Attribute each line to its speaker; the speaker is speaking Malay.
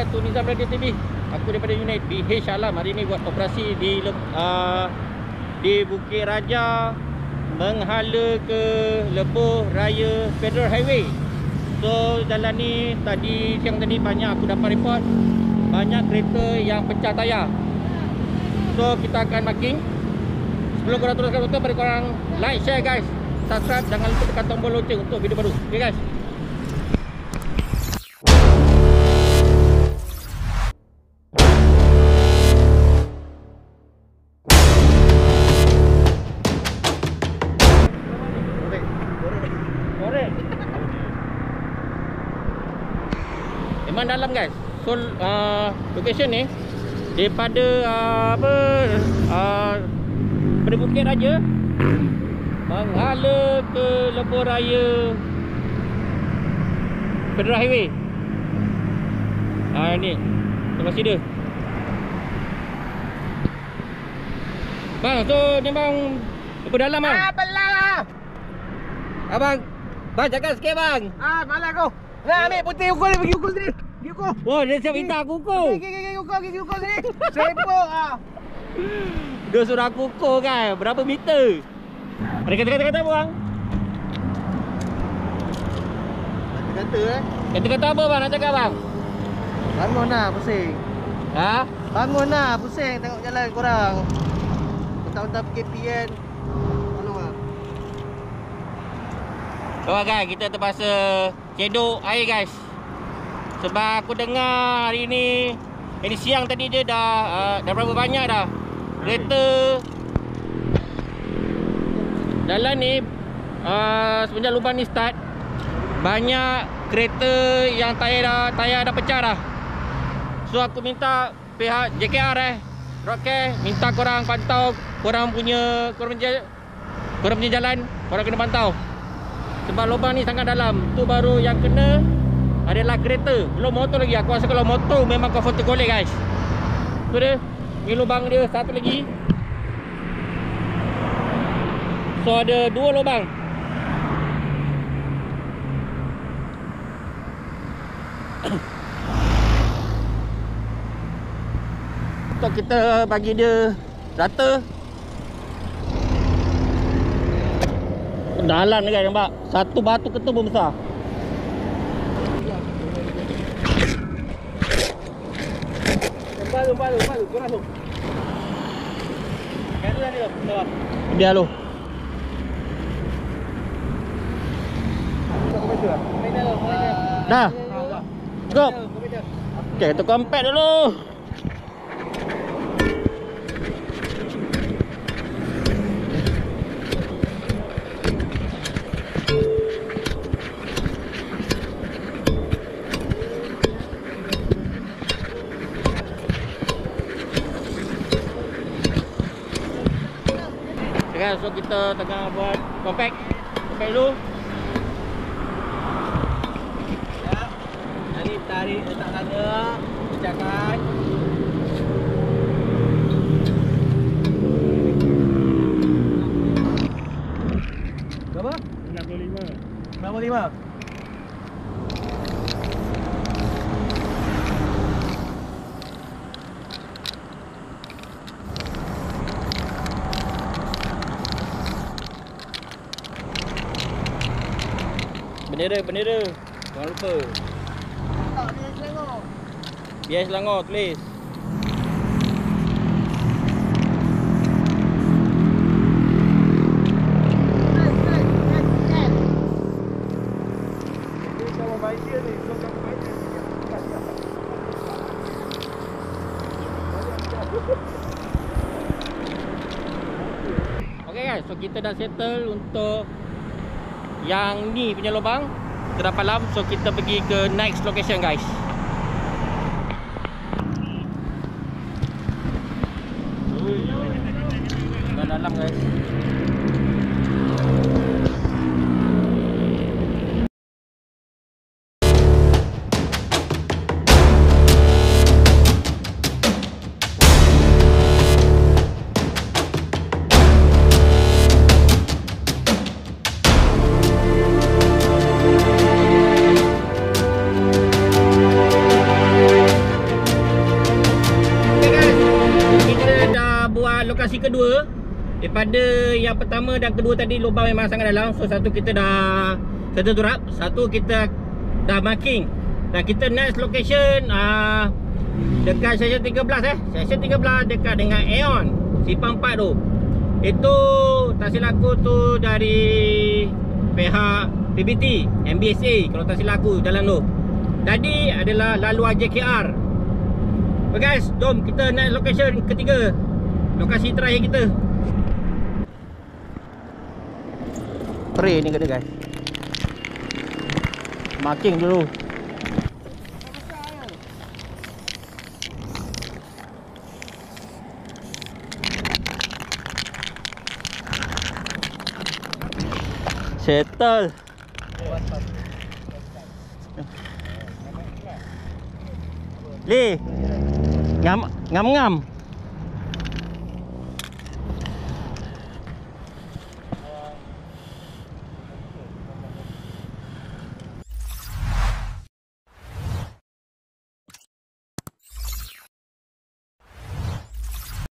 Speaker 1: wabarakatuh. Nizam Radio TV. Aku daripada unit BH Alam. Hari ini buat operasi di Bukit Raja menghala ke Lebuh Raya Federal Highway. So jalan ni siang tadi banyak aku dapat report banyak kereta yang pecah tayar. So kita akan marking. Sebelum korang teruskan nonton, bagi korang like, share guys, subscribe, jangan lupa tekan tombol loceng untuk video baru. Okay guys. Memang dalam guys. So location ni daripada pada Bukit Raja menghala ke Lebuh Raya Federal Highway. Ni tengok sini dia. Bang, so ni bang lebih dalam bang.
Speaker 2: Belah lah.
Speaker 1: Abang, bang cakap sikit bang.
Speaker 2: Malah kau. Nak ambil putih ukur ni, pergi ukur sini. Pergi ukur.
Speaker 1: Wah, dia siap minta aku ukur.
Speaker 2: Pergi ukur sini. Sepuk
Speaker 1: Dia suruh aku ukur kan. Berapa meter? Ada kata-kata apa bang?
Speaker 2: Kata
Speaker 1: Kata-kata apa bang nak cakap bang?
Speaker 2: bangun lah, pusing.
Speaker 1: Ha?
Speaker 2: Bangun lah, pusing tengok jalan korang. Mentang-mentang PKP kan. Tolong lah.
Speaker 1: Kawan guys, kita terpaksa cedok air guys. Sebab aku dengar hari ni, ini siang tadi je dah berapa banyak dah kereta jalan ni. Semenjak lubang ni start, banyak kereta yang tayar dah pecah dah. So aku minta pihak JKR Roadcare, minta korang pantau korang punya jalan, korang kena pantau. Sebab lubang ni sangat dalam. Tu baru yang kena adalah kereta, belum motor lagi. Aku rasa kalau motor memang kau foto kolek guys. Tu dia, ni lubang dia satu lagi. So ada dua lubang. Untuk kita bagi dia rata. Dalam ni guys, nampak satu batu ketum besar.
Speaker 2: Balu, korang tu. Kata dia tu.
Speaker 1: Biar lu. Dah. Cukup. Okey, kita compact dulu. So kita tengah buat compact dulu.
Speaker 2: Ya. Jadi tarik letak tanda, pecahkan. Berapa? 65.
Speaker 1: Bendera. Jangan lupa.
Speaker 2: Tak, dia Selangor.
Speaker 1: Biar Selangor tulis. Okay guys, so kita dah settle untuk yang ni punya lubang. Kita dah palam. So kita pergi ke next location guys. Dah dalam guys. lokasi kedua. Daripada yang pertama dan kedua tadi lubang memang sangat dalam. So satu kita dah satu turap, satu kita dah marking. Dan kita next location dekat session 13 Session 13 dekat dengan Aeon Simpang 4 tu. Itu tak silap aku tu dari pihak PBT MBSA kalau tak silap aku jalan tu. Tadi adalah laluan JKR. Okay guys, jom kita next location ketiga. Lokasi terakhir kita. Spray ni kena guys. Marking dulu. Settle. Li. Ngam.